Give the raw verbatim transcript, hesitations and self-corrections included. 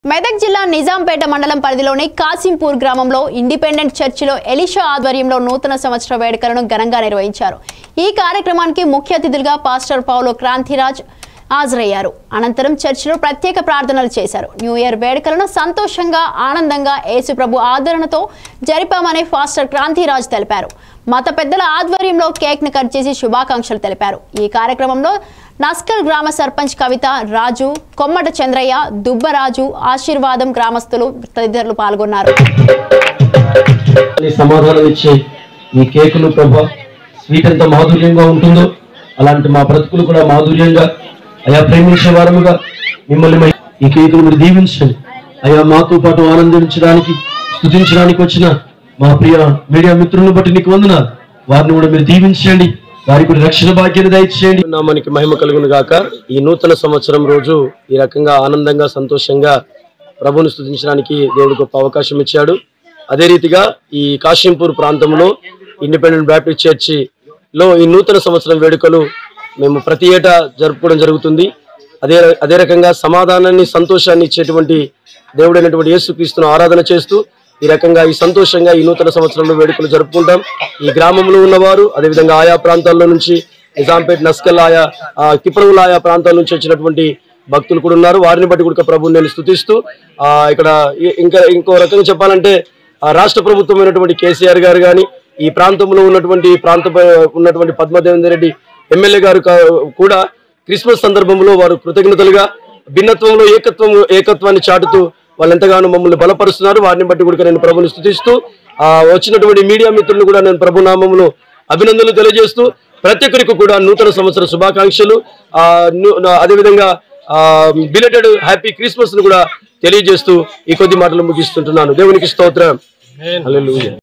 మెదక్ జిల్లా నిజాంపేట మండలం పరిధిలోని కాసింపూర్ గ్రామంలో ఇండిపెండెంట్ చర్చిలో ఎలీషా ఆధ్వర్యంలో నూతన సంవత్సర వేడుకలను ఘనంగా నిర్వహించారు। ఈ కార్యక్రమానికి ముఖ్య అతిథులుగా పాస్టర్ పౌలో క్రాంతిరాజ్ హాజరయ్యారు। అనంతరం చర్చిలో ప్రత్యేక ప్రార్థనలు చేశారు। న్యూ ఇయర్ వేడుకలను సంతోషంగా ఆనందంగా యేసుప్రభు ఆదరణతో జరిపామని పాస్టర్ క్రాంతిరాజ్ తెలిపారు। మత పెద్దల ఆధ్వర్యంలో కేక్ ను కట్ చేసి శుభాకాంక్షలు తెలిపారు। ఈ కార్యక్రమంలో నస్కల్ గ్రామ సర్పంచ్ కవిత రాజు, కొమ్మట చంద్రయ్య, దుబ్బరాజు, ఆశీర్వాదం గ్రామస్తులు తదితరులు పాల్గొన్నారు। సమాధానం ఇచ్చే ఈ కేకులు ప్రభా స్వీట్ ఎంత మాధుర్యంగా ఉంటుందో అలాంటి మా బ్రతుకులు కూడా మాధుర్యంగా అయా ప్రేమించే వారముగా మిమ్మల్ని ఈ కేకులు మీరు దీవించండి। అయా మాతో పాటు ఆనందించడానికి స్తుతించడానికి వచ్చిన మా ప్రియ మీడియా మిత్రులను బట్టి నీకు వందనాలు। వారిని కూడా మీరు దీవించండి, వారికి కూడా రక్షణ భాగ్యాన్ని దయచేయండి। నామానికి మహిమ కలుగును గాక। ఈ నూతన సంవత్సరం రోజు ఈ రకంగా ఆనందంగా సంతోషంగా ప్రభువుని స్తుతించడానికి దేవుడు గొప్ప అవకాశం ఇచ్చాడు। అదే రీతిగా ఈ కాశింపూర్ ప్రాంతంలో ఇండిపెండెంట్ బ్యాప్టిస్ట్ చర్చిలో ఈ నూతన సంవత్సరం వేడుకలు మేము ప్రతి ఏటా జరుపుకోవడం జరుగుతుంది। అదే అదే రకంగా సమాధానాన్ని సంతోషాన్ని ఇచ్చేటువంటి దేవుడైనటువంటి యేసుక్రీస్తును ఆరాధన చేస్తూ ఈ రకంగా ఈ సంతోషంగా ఈ నూతన సంవత్సరంలో వేడుకలు జరుపుకుంటాం। ఈ గ్రామంలో ఉన్నవారు అదేవిధంగా ఆయా ప్రాంతాల్లో నుంచి నిజాంపేట, నస్కల్, ఆయా కిప్రవుల ఆయా ప్రాంతాల నుంచి వచ్చినటువంటి భక్తులు కూడా ఉన్నారు। వారిని బట్టి కూడా ప్రభువుని నేను స్తుతిస్తూ ఆ ఇక్కడ ఇంకా ఇంకో రకంగా చెప్పాలంటే రాష్ట్ర ప్రభుత్వమైనటువంటి కేసీఆర్ గారు కానీ ఈ ప్రాంతంలో ఉన్నటువంటి ప్రాంత ఉన్నటువంటి పద్మదేవేందర్ రెడ్డి ఎమ్మెల్యే గారు కూడా క్రిస్మస్ సందర్భంలో వారు కృతజ్ఞతలుగా భిన్నత్వంలో ఏకత్వం ఏకత్వాన్ని చాటుతూ వాళ్ళు ఎంతగానో మమ్మల్ని బలపరుస్తున్నారు। వారిని బట్టి కూడా నేను ప్రభుని స్తుతిస్తూ ఆ వచ్చినటువంటి మీడియా మిత్రులను కూడా నేను ప్రభు నామములో అభినందనలు తెలియజేస్తూ ప్రతి ఒక్కరికి కూడా నూతన సంవత్సర శుభాకాంక్షలు ఆ అదేవిధంగా ఆ బిలేటెడ్ హ్యాపీ క్రిస్మస్ ను కూడా తెలియజేస్తూ ఈ కొద్ది మాటలు ముగిస్తుంటున్నాను। దేవునికి స్తోత్రం। హల్లెలూయా।